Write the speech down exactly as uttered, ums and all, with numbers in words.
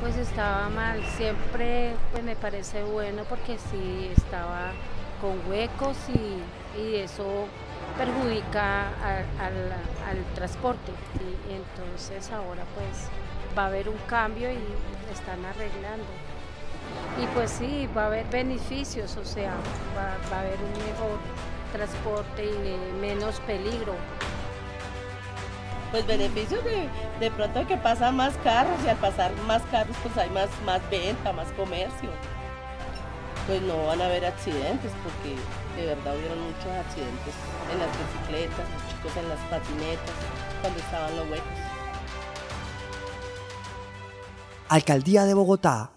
Pues estaba mal, siempre pues me parece bueno porque sí estaba con huecos y, y eso perjudica a- al, al transporte. Y entonces ahora pues va a haber un cambio y están arreglando. Y pues sí, va a haber beneficios, o sea, va, va a haber un mejor transporte y eh, menos peligro. Pues beneficios de, de pronto que pasan más carros y al pasar más carros pues hay más, más venta, más comercio. Pues no van a haber accidentes porque de verdad hubieron muchos accidentes en las bicicletas, los chicos en las patinetas, cuando estaban los huecos. Alcaldía de Bogotá.